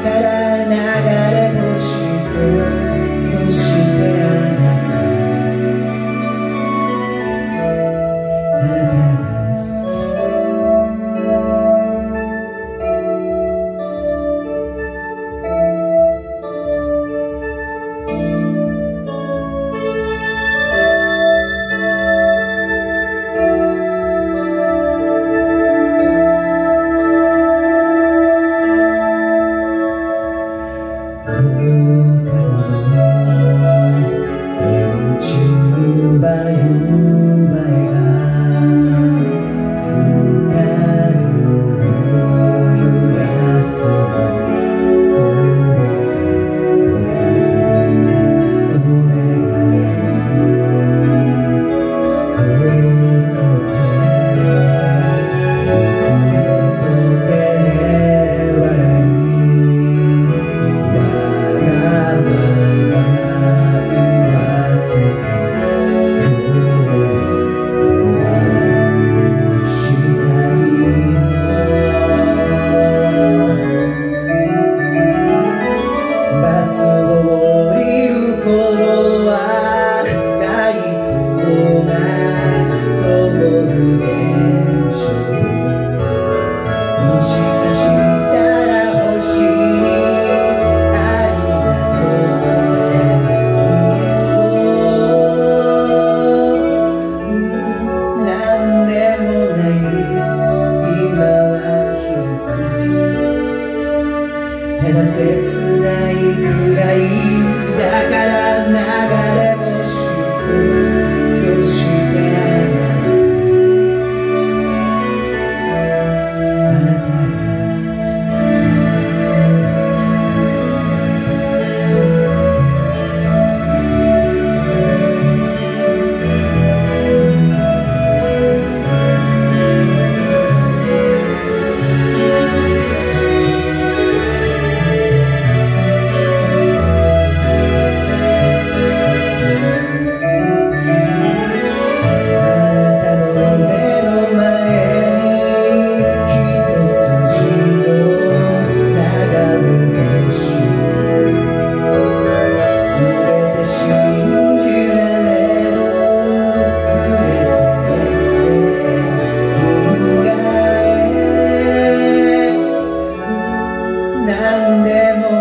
ら流れ星と、そしてあなたが好放課後のベンチには夕映えが二人を揺らすどうかこさずお願い僕と手で笑いバスを降りる頃は街灯が灯るでしょう。もしかしたら星にありがとうって言えそう。なんでもない今は秘密、ただ切ないくらいだから流れ星と、そしてあなたがなんでも